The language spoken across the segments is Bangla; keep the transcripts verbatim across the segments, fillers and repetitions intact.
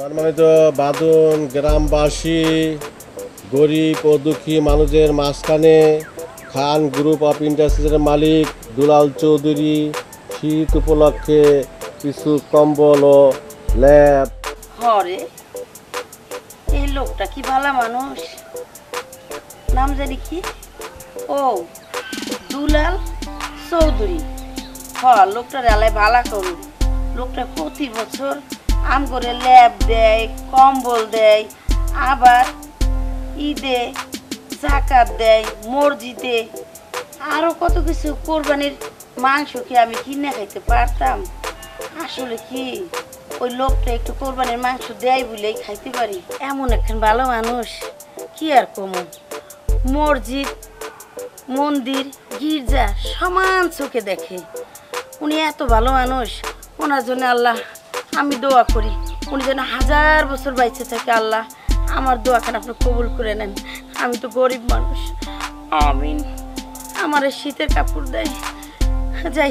তার মানে তো বাঁধন গ্রামবাসী গরিব ও দুঃখী মানুষের মাঝখানে খান গ্রুপ অফ ইন্ডাস্ট্রিজের মালিক দুলাল চৌধুরী শীত উপলক্ষে কিছু কম্বল ও ল্যাব। হরে এই লোকটা কি ভালো মানুষ, নাম জানি কি, ও দুলাল চৌধুরী। হ লোকটার আলাই ভালা করু। লোকটা প্রতি বছর আম করে ল্যাব দেয়, কম্বল দেয়, আবার ঈদে জাকাত দেয়, মসজিদে আরো কত কিছু। কোরবানির মাংস কি আমি কিনে খাইতে পারতাম? আসলে কি ওই লোকটা একটু কোরবানির মাংস দেয় বলেই খাইতে পারি। এমন একজন ভালো মানুষ, কি আর কমো। মসজিদ মন্দির গির্জা সমান চোখে দেখে। উনি এত ভালো মানুষ, ওনার জন্য আল্লাহ আমি দোয়া করি উনি যেন হাজার বছর বাইচে থাকে। আল্লাহ আমার দোয়াখান আপনি কবুল করে নেন। আমি তো গরিব মানুষ। আমিন। আমার শীতের কাপড় দেয়, যাই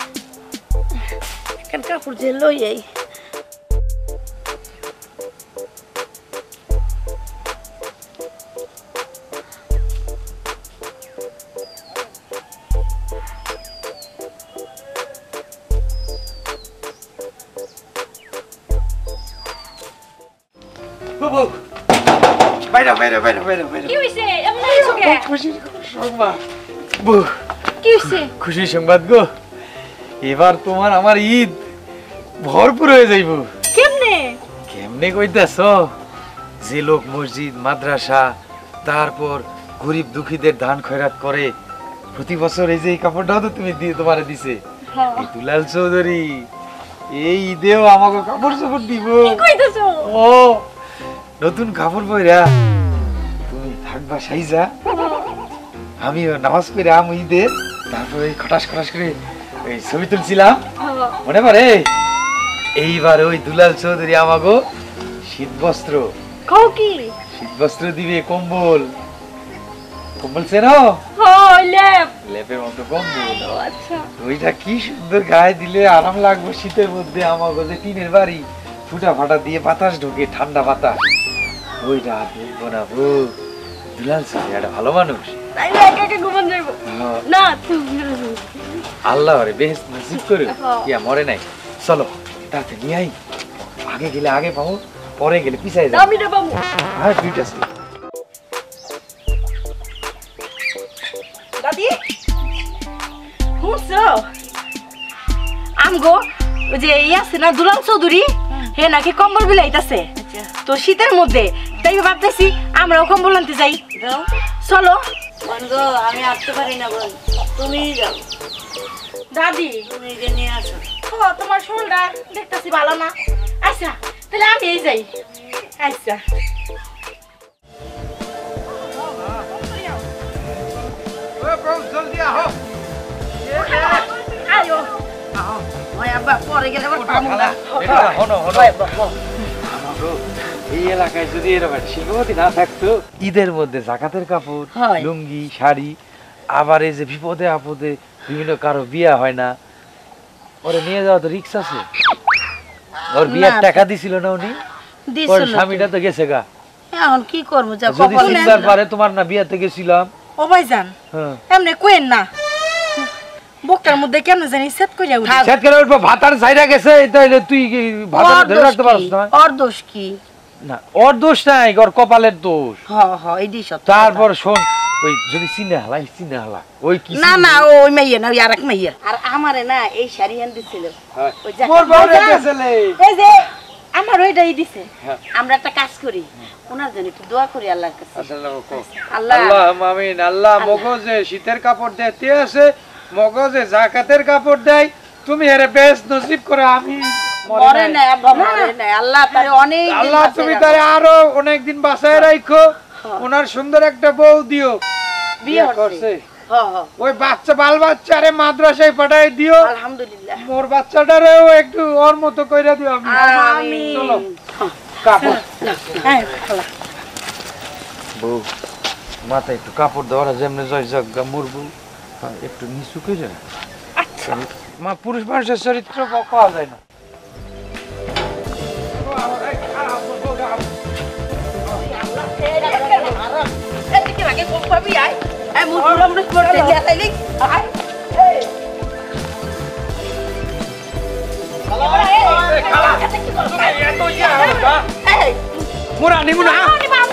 এখন কাপড় যে লই যাই। বাইরে বাইরে বাইরে বাইরে বাইরে কি হইছে? এমন হইছো কে? খুশি সংবাদ বউ, কি হইছে? খুশি সংবাদ গো, এবার তোমার আমার ঈদ ভরপুর হয়ে যাইব। কেমনে? কেমনে কইতাছ? যে লোক মসজিদ মাদ্রাসা তারপর গরিব দুঃখীদের দান খয়রাত করে প্রতি বছর, এই যে এই কাপড়টাও তো তুমি দিয়ে তোমারে দিছে এই দুলাল চৌধুরী, এই ঈদেও আমাকে কাপড় চোপড় দিব। কি কইতাছো? ও নতুন কাপড় পইরা তুমি থাকবা সাইজা, আমি নামাজ পড়ে আম ঈদে, তারপরে খটাস খটাস করে এই ছবি তুলছিলাম মনে পড়ে। এইবার ওই দুলাল চৌধুরী আমাগো শীত বস্ত্র, কও কি? শীত বস্ত্র দিবে, কম্বল। কম্বল চেনো? হ্যাঁ ল্যাব। লেপের মতো কম্বল। আচ্ছা ওইটা কি সুন্দর গায়ে দিলে আরাম লাগবে শীতের মধ্যে। আমাগো যে টিনের বাড়ি, ফুটা ফাটা দিয়ে বাতাস ঢোকে, ঠান্ডা বাতাস। ওইটা দেখবো না বউ, দুলাল চৌধুরী একটা ভালো মানুষ। তাই না একা একা ঘুমান যাইব না? তুমি আল্লাহ রে বেহেশত নসিব করে, কি মরে নাই। চলো তাতে নিয়ে আই, আগে গেলে আগে পাবো, পরে গেলে পিছাই যাবো। আমি না পাবো। হ্যাঁ ঠিক আছে। দাদি শুনছো? আমগো ওই যে এই আছে না দুলাল চৌধুরী, হে নাকি কম্বল বিলাইতাছে তো শীতের মধ্যে। তাই ভাবতেছি আমরাও কম্বল আনতে যাই। চলো। গো আমি আসতে পারি না বোন, তুমি যাও। দাদি তুমি যে নিয়ে আসো। ও তোমার শরীরটা দেখতেছি ভালো না। আচ্ছা তাহলে আমি এই যাই। আচ্ছা জলদি আহো। আয়ো ওই আব্বা পরে গেলে আবার পাবো না। হনো হনো এই এলাকায় যদি এরকম শিল্পপতি না থাকতো, ঈদের মধ্যে জাকাতের কাপড়, লুঙ্গি, শাড়ি, আবার এই যে বিপদে আপদে বিভিন্ন কারো বিয়া হয় না, ওরে নিয়ে যাওয়া তো রিক্স আছে। ওর বিয়ের টাকা দিছিল না উনি? ওর স্বামীটা তো গেছে গা। এখন কি করবো? যা যদি চিন্তার পারে তোমার না বিয়াতে গেছিলাম। ও ভাইজান এমনি কোয়েন না, বকটার মধ্যে কেন জানি সেট কইরা উঠি। সেট করে উঠবো, ভাতার ছাইরা গেছে, তাইলে তুই ভাতার ধরে রাখতে পারছ না? ওর দোষ কি? না ওর দোষ নাই, ওর কপালের দোষ। হ্যাঁ হ্যাঁ এইডি সত্য। তারপর শোন, ওই যদি চিনে হালাই চিনে হালা ওই কি না না ওই মাইয়া না, ওই আরেক মাইয়া। আর আমারে না এই শাড়ি আন দিছিল ওই যে মোর বউরে দেছিলে। এই যে আমার ওইটাই দিছে। আমরা একটা কাজ করি, ওনার জন্য একটু দোয়া করি আল্লাহর কাছে। আল্লাহ আল্লাহ আমিন। আল্লাহ মগজে শীতের কাপড় দিতে আছে, মগজে জাকাতের কাপড় দেয়, তুমি এর বেশ নসিব করে। আমি মরে না আব্বা, মরে না। আল্লাহ তারে অনেক দিন আল্লাহ তুমি তারে আরো অনেক দিন বাঁচায় রাখো। ওনার সুন্দর একটা বউ দিও। বিয়ে করছে। হ্যাঁ হ্যাঁ ওই বাচ্চা বাল বাচ্চারে মাদ্রাসায় পাঠাই দিও। আলহামদুলিল্লাহ। মোর বাচ্চাটারেও একটু ওর মতো কইরা দিও। আমি আমিন। চলো কাপড়। হ্যাঁ খালা বউ মাথায় একটু কাপড় দেওয়া, যেমনি জয় জগা মুরবু একটু নিচু করে। আচ্ছা মা, পুরুষ মানুষের চরিত্র পাওয়া যায় না। আগে কোক পাবি আয় আয় মুখ আমরা করতে লাইলি আয় মোরা নিমু না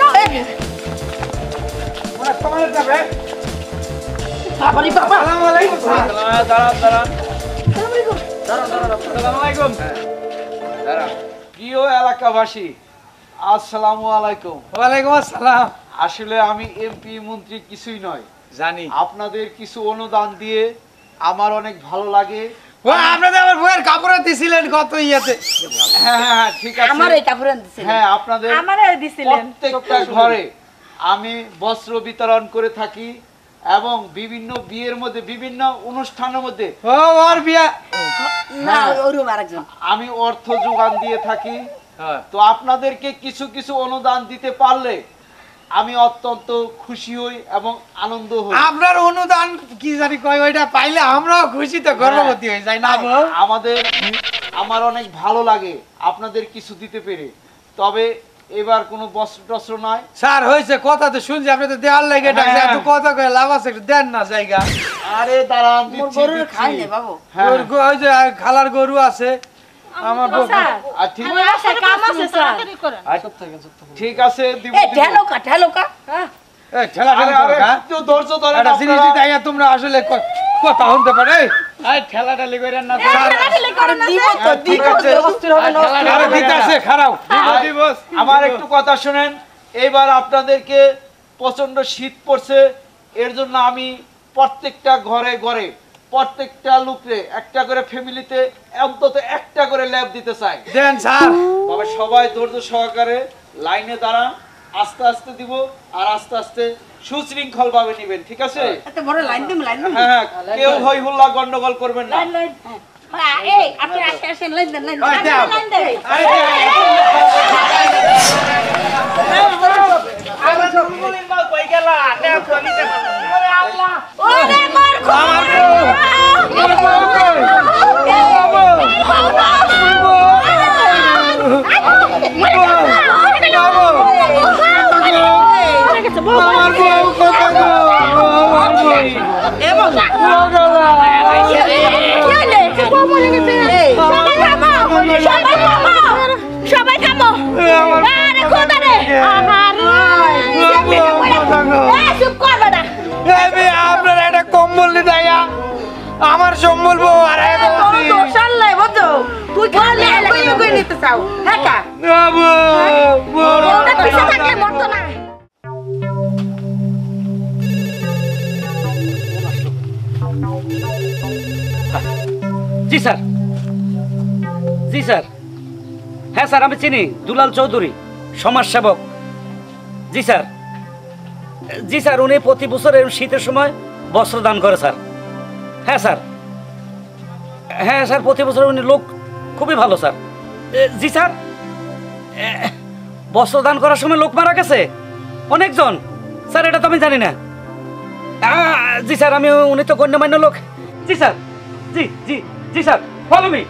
মোরা তোমার যাবে বাবারি বাবা আসসালামু আলাইকুম দাঁড়া দাঁড়া দাঁড়া দাঁড়া দাঁড়া আসসালামু আলাইকুম দাঁড়া প্রিয় এলাকাবাসী আসসালামু আলাইকুম ওয়ালাইকুম আসসালাম আসলে আমি এমপি মন্ত্রী কিছুই নয় জানি আপনাদের কিছু অনুদান দিয়ে আমার অনেক ভালো লাগে ও আপনাদের আমার বউয়ের কাপড় দিছিলেন কত ইয়াতে হ্যাঁ হ্যাঁ ঠিক আছে আমার এই কাপড় দিছেন হ্যাঁ আপনাদের আমারে দিছিলেন প্রত্যেকটা ঘরে আমি বস্ত্র বিতরণ করে থাকি এবং বিভিন্ন বিয়ের মধ্যে বিভিন্ন অনুষ্ঠানের মধ্যে ও ওর বিয়া না ওরু আরেকজন আমি অর্থ যোগান দিয়ে থাকি তো আপনাদেরকে কিছু কিছু অনুদান দিতে পারলে আমি অত্যন্ত খুশি হই এবং আনন্দ হই আপনার অনুদান কি জানি কয় ওইটা পাইলে আমরাও খুশি তো গর্ভবতী হয়ে যাই না আমাদের আমার অনেক ভালো লাগে আপনাদের কিছু দিতে পেরে তবে এবার কোনো বস্ত্র টস্ত্র নয় স্যার হয়েছে কথা তো শুনছি আপনি তো দেওয়ার লাগে ডাকছে এত কথা কয়ে লাভ আছে একটু দেন না জায়গা আরে দাঁড়ান মোর দিচ্ছি গরু দিচ্ছি। খাই নে বাবু হ্যাঁ ওর গো- ওই যে খালার গরু আছে আমার বউ- স্যার আর ঠিক আমার আশা কাম আছে স্যার আর ঠিক আছে দিব এ দিব। ঢেলো কা ঢেলো কা এই ঠেলা আরে ঠেলা আরে করো, হ্যাঁ? একটু ধৈর্য ধরেন একটা জিনিস আপনারা। দিতে আইয়া তোমরা আসলে ক- কথা শুনতে পারে এই, এই ঠেলা ঠেলি কইরেন না স্যার। আরে দিব তো হ্যাঁ, ঠিক দিব আছে। তো অস্থির হবে না অস্থির আরে হবে দিতে না। আছে খারাপ আর আমার একটু কথা শুনেন এইবার আপনাদেরকে প্রচন্ড শীত পড়ছে এর জন্য আমি প্রত্যেকটা ঘরে ঘরে প্রত্যেকটা লোকরে একটা করে ফ্যামিলিতে অন্তত একটা করে ল্যাব দিতে চাই দেন স্যার তবে সবাই ধৈর্য সহকারে লাইনে দাঁড়ান আস্তে আস্তে দিব আর আস্তে আস্তে সুশৃঙ্খল ভাবে নিবেন ঠিক আছে এত বড় লাইন দিম লাইন দিম হ্যাঁ হ্যাঁ কেউ হই হুল্লা গন্ডগোল করবেন না হ্যাঁ এই আপনি আসেন আসেন লাইন দেন লাইন ওই দাও। লাইন দেন আরে দে। ওরে মার আমার বউ আমার বউ কই? আমার বউ কোথায় গো? আমার বউ। এ বাবা সবাই থামো আমার আরে খোদা রে আমার চুপ কর বেটা এই মেয়ে, আপনারা একটা কম্বল দিতে আইয়া আমার সম্বল বউ আর এই বলছি। দোষাল্লাই বুঝছো তুই খালি কই কই নিতে চাও হ্যাঁ কা না বউ, বউ। ওটা পিছে থাকলে মরতো না জি স্যার জি স্যার হ্যাঁ স্যার আমি চিনি দুলাল চৌধুরী সমাজসেবক জি স্যার জি স্যার উনি প্রতি বছর এই শীতের সময় বস্ত্র দান করে স্যার হ্যাঁ স্যার হ্যাঁ স্যার প্রতি বছর উনি লোক খুবই ভালো স্যার এ, জি স্যার এ, বস্ত্র দান করার সময় লোক মারা গেছে অনেকজন স্যার এটা তো আমি জানি না আ, জি স্যার আমি উনি তো গণ্যমান্য লোক জি স্যার জি জি জি স্যার ফলো মি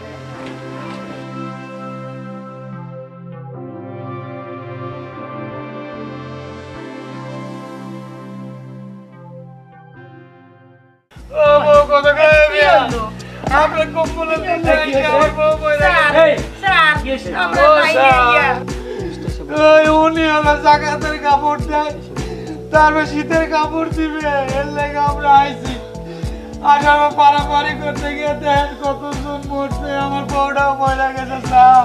ও বউ কোথায় গো, এই মেয়ে? আপনার কম্বল দিতে আইয়া আমার বউ বইলা গেছে। এই স্যার কি হয়েছে? আমরা বাইরে ইয়া ওই উনি আমার জাকাতের কাপড় দেয় তারপর শীতের কাপড় দিবে এর লেগে আমরা আইছি আজ আমার পারাপারি করতে গিয়ে দেন কতজন মরছে আমার বউটাও ময়লা গেছে স্যার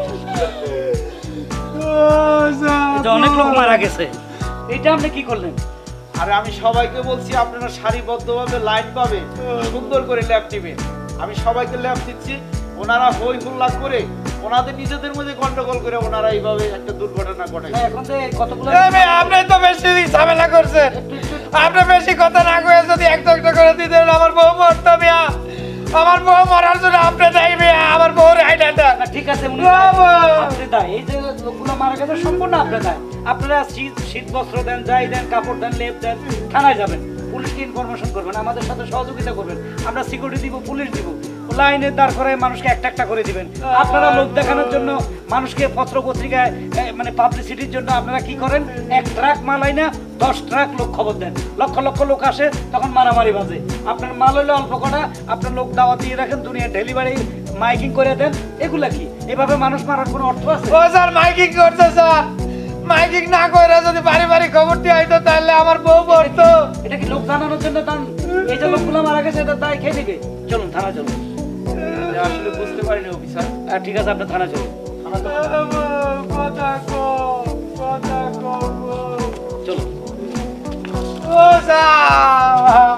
ও স্যার এটা অনেক লোক মারা গেছে এটা আপনি কি করলেন আর আমি সবাইকে বলছি আপনারা সারিবদ্ধভাবে লাইন পাবে সুন্দর করে ল্যাব দিবেন আমি সবাইকে ল্যাব দিচ্ছি ওনারা হই হুল্লা করে ওনাদের নিজেদের মধ্যে গন্ডগোল করে ওনারা এইভাবে একটা দুর্ঘটনা ঘটায় এখন যে কতগুলো এই মেয়ে, আপনি তো বেশি ঝামেলা করছেন আপনি বেশি কথা না কয়ে যদি একটা একটা করে দিতেন আমার বউ মরতো মিয়া আমার বউ মরার জন্য আপনি দেয় মিয়া আমার বউ রাইটা দেন না, ঠিক আছে উনি বাবা! আপনি দায় এই যে লোকগুলো মারা গেছে সম্পূর্ণ আপনি দায় আপনারা শীত শীত বস্ত্র দেন যাই দেন কাপড় দেন লেপ দেন থানায় যাবেন পুলিশকে ইনফরমেশন করবেন আমাদের সাথে সহযোগিতা করবেন আমরা সিকিউরিটি দিব পুলিশ দিব লাইনে দাঁড় করে মানুষকে একটা একটা করে দিবেন আপনারা লোক দেখানোর জন্য মানুষকে পত্র পত্রিকায় এ, মানে পাবলিসিটির জন্য আপনারা কি করেন, এক ট্রাক মাল হয় না দশ ট্রাক লোক খবর দেন, লক্ষ লক্ষ লোক আসে, তখন মারামারি বাজে। আপনার মাল হইলে অল্প কটা, আপনার লোক দাওয়া দিয়ে রাখেন, দুনিয়া ডেলিভারি মাইকিং করে দেন, এগুলা কি? এভাবে মানুষ মারার কোনো অর্থ আছে? ও স্যার মাইকিং করছে স্যার, মাইকিং না করে যদি বাড়ি বাড়ি খবর দিয়ে হইতো তাহলে আমার বউ পড়তো। এটা কি লোক জানানোর জন্য দান? এই যে লোকগুলো মারা গেছে এটা দায় খেয়ে নিবে। চলুন থানা চলুন। আসলে বুঝতে পারিনি অফিসার। ঠিক আছে, আপনার থানা চলুন। কথা কও, কথা কও গো। চলুন। ও sir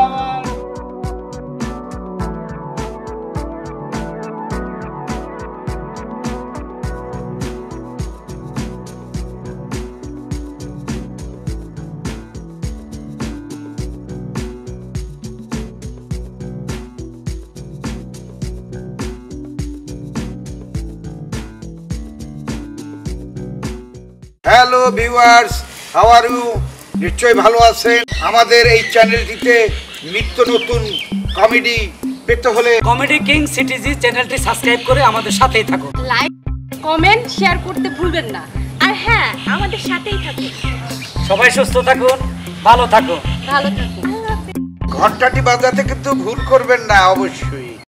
hello viewers, how are you? নিশ্চয়ই ভালো আছেন। আমাদের এই চ্যানেলটিতে নিত্য নতুন কমেডি পেতে হলে কমেডি কিং সিটিজি চ্যানেলটি সাবস্ক্রাইব করে আমাদের সাথেই থাকুন। লাইক কমেন্ট শেয়ার করতে ভুলবেন না। আর হ্যাঁ, আমাদের সাথেই থাকুন। সবাই সুস্থ থাকুন, ভালো থাকুন। ভালো থাকুন। ঘন্টাটি বাজাতে কিন্তু ভুল করবেন না অবশ্যই।